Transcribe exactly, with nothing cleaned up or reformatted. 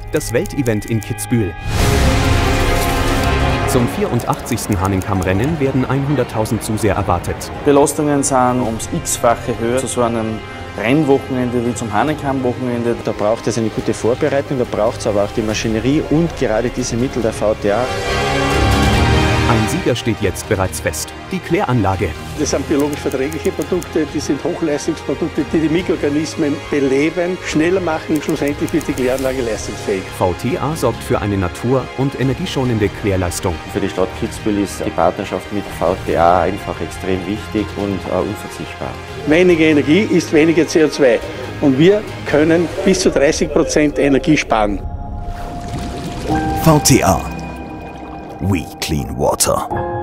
Das Weltevent in Kitzbühel. Zum vierundachtzigsten Hahnenkammrennen werden hunderttausend Zuseher erwartet. Belastungen sind ums x-fache höher zu so einem Rennwochenende wie zum Hahnenkamm-Wochenende. Da braucht es eine gute Vorbereitung, da braucht es aber auch die Maschinerie und gerade diese Mittel der V T A. Ein Sieger steht jetzt bereits fest: die Kläranlage. Das sind biologisch verträgliche Produkte, die sind Hochleistungsprodukte, die die Mikroorganismen beleben, schneller machen und schlussendlich wird die Kläranlage leistungsfähig. V T A sorgt für eine natur- und energieschonende Klärleistung. Für die Stadt Kitzbühel ist die Partnerschaft mit V T A einfach extrem wichtig und äh, unverzichtbar. Weniger Energie ist weniger C O zwei und wir können bis zu dreißig Prozent Energie sparen. V T A. We Clean Water.